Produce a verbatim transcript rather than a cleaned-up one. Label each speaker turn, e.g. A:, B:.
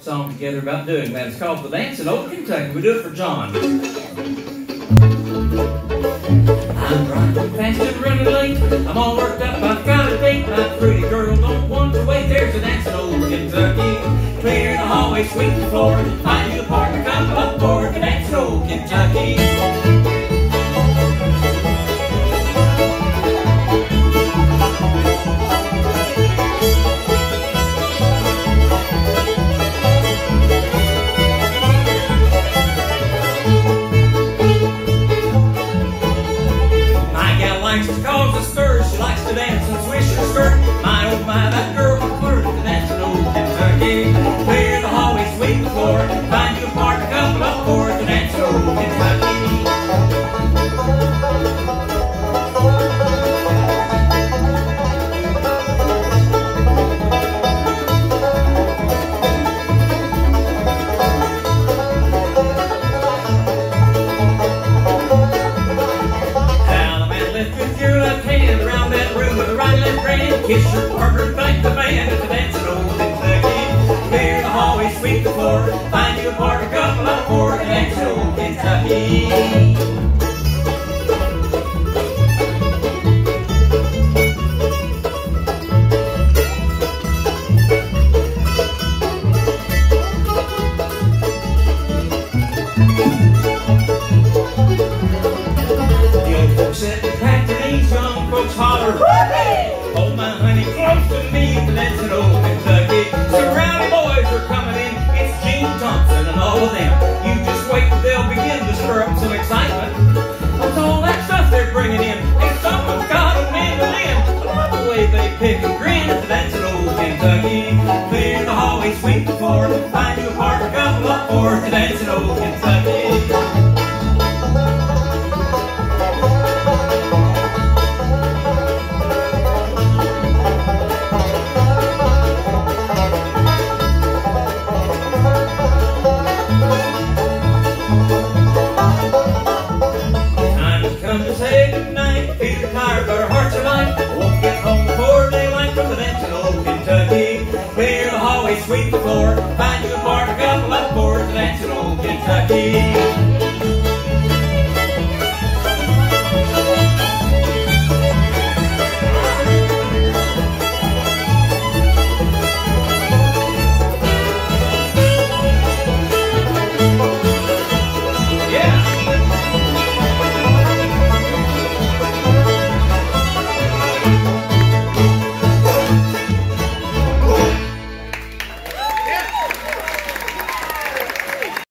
A: song together about doing that. It's called The Dance in Old Kentucky. We do it for John. I'm running fast and running late. I'm all worked up, I've got a date. My pretty girl don't want to wait. There's a dance in old Kentucky. Clear the hallway, sweep the floor. Find you a partner, come up for the dance in old Kentucky. She likes to dance and swish her skirt. My oh my, that girl can flirt. The dance in old Kentucky. Clear the hallway, sweep the floor. Find you a partner, couple up for the dance in old Kentucky. Kiss your partner, thank the band at the dance in old Kentucky. Clear the hallway, sweep the floor. Find you a partner, couple up for the dance in old Kentucky. The old folks sit and pack their knees, young folks holler, whoopee! Hold my honey close to me, that's in old Kentucky. Some rowdy boys are coming in, it's Gene Thompson and all of them. You just wait till they'll begin to stir up some excitement. What's all that stuff they're bringing in? Hey, someone's got a mandolin. I love the way they pick and grin, that's in old Kentucky. Clear the hallway, sweep the floor. Find you a partner, couple up for the dance in old Kentucky. But our hearts are light. Won't get home before daylight from the dance in old Kentucky. Clear the hallway, sweep the floor. Find you a partner, couple up for the dance in old Kentucky.